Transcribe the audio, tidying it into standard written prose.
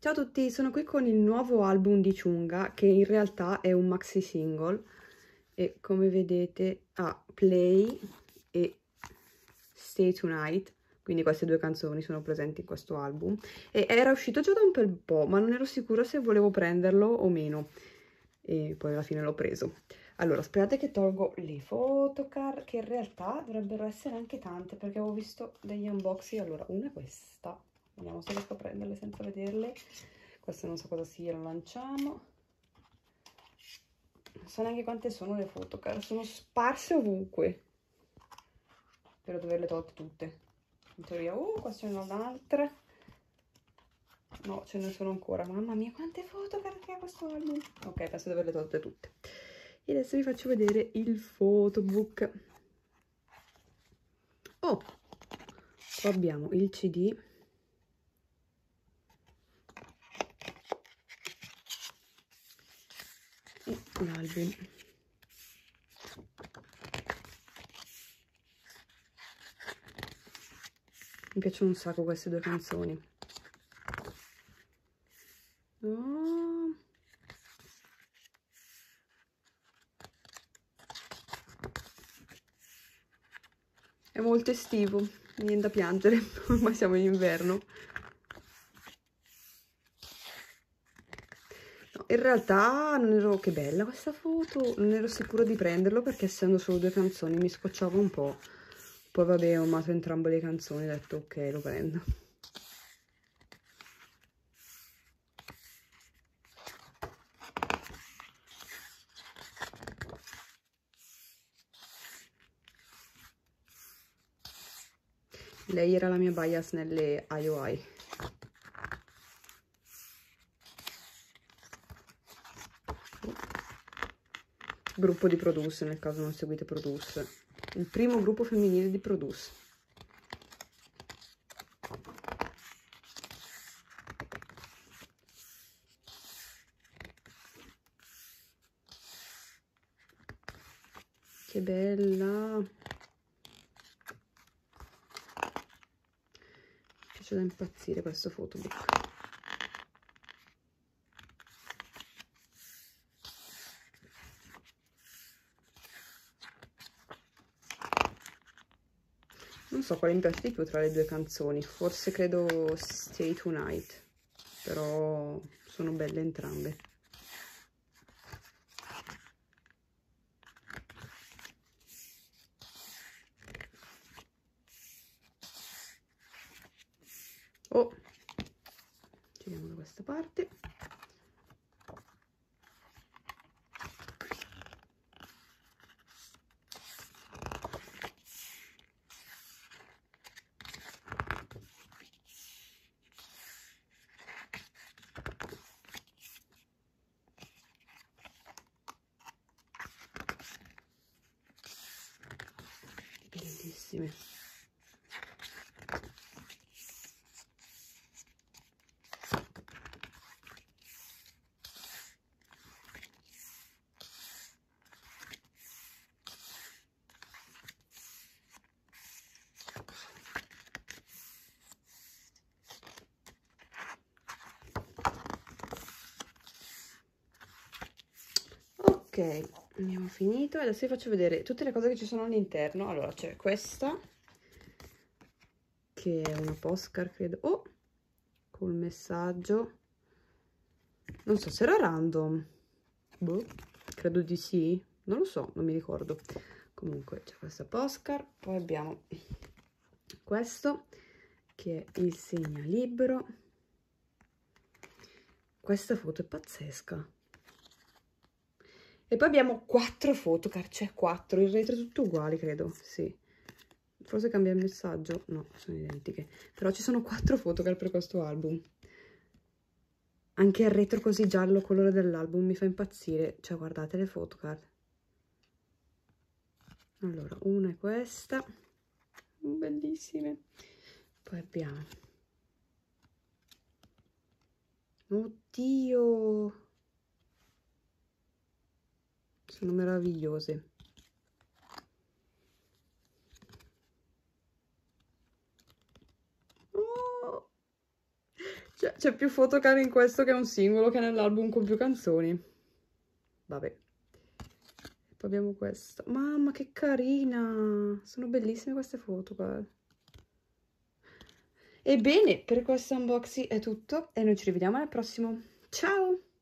Ciao a tutti, sono qui con il nuovo album di Chungha che in realtà è un maxi single e come vedete ha Play e Stay Tonight, quindi queste due canzoni sono presenti in questo album e era uscito già da un bel po', ma non ero sicura se volevo prenderlo o meno e poi alla fine l'ho preso. Allora, aspettate che tolgo le photocard, che in realtà dovrebbero essere anche tante perché avevo visto degli unboxing. Allora, una è questa. Vediamo se riesco a prenderle senza vederle. Questa non so cosa sia, la lanciamo. Non so neanche quante sono le photocard, sono sparse ovunque. Spero di averle tolte tutte. In teoria, qua ce n'è un'altra. No, ce ne sono ancora. Mamma mia, quante photocard che ha questo album. Ok, penso di averle tolte tutte. E adesso vi faccio vedere il photobook. Oh, qua abbiamo il CD. E l'album. Mi piacciono un sacco queste due canzoni. Oh. È molto estivo, niente da piangere, ormai siamo in inverno. No, in realtà non ero... Che bella questa foto! Non ero sicura di prenderlo perché essendo solo due canzoni mi scocciavo un po'. Poi vabbè, ho amato entrambe le canzoni, ho detto ok, lo prendo. Lei era la mia bias nelle IOI. Gruppo di Produce, nel caso non seguite Produce. Il primo gruppo femminile di Produce. Che bella! Mi piace da impazzire questo photobook. Non so quale mi piace di più tra le due canzoni, forse credo Stay Tonight, però sono belle entrambe. Oh, giriamo da questa parte. Bellissime. Ok, abbiamo finito. Adesso vi faccio vedere tutte le cose che ci sono all'interno. Allora, c'è questa, che è una postcard, credo. Oh, col messaggio. Non so se era random. Boh, credo di sì. Non lo so, non mi ricordo. Comunque c'è questa postcard. Poi abbiamo questo, che è il segnalibro. Questa foto è pazzesca. E poi abbiamo 4 photocard, cioè 4, il retro è tutto uguali, credo, sì. Forse cambia il messaggio, no, sono identiche. Però ci sono 4 photocard per questo album. Anche il retro così giallo, colore dell'album, mi fa impazzire. Cioè, guardate le photocard. Allora, una è questa, bellissime. Poi abbiamo... Oddio! Sono meravigliose. Cioè, c'è più photocard in questo che è un singolo che nell'album con più canzoni. Vabbè. Poi abbiamo questo. Mamma, che carina! Sono bellissime queste photocard. Ebbene, per questo unboxing è tutto e noi ci rivediamo al prossimo. Ciao!